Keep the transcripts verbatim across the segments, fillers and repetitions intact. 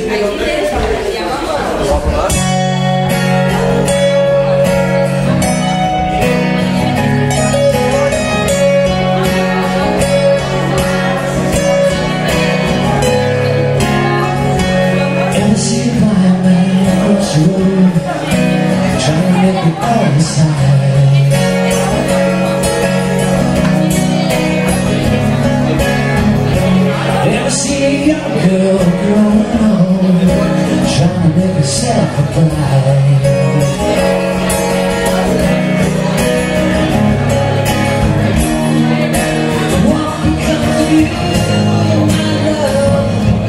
Ever see a young girl growing old, trying to make herself a bride? What becomes of you, my love,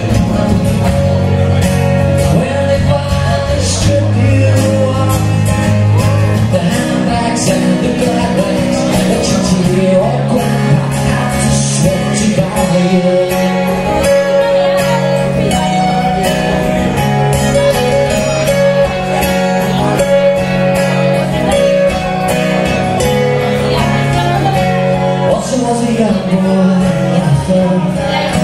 when they finally strip you off the handbags and the black bags that you take your grandpa out to sweat to buy you? Was a young boy, I thought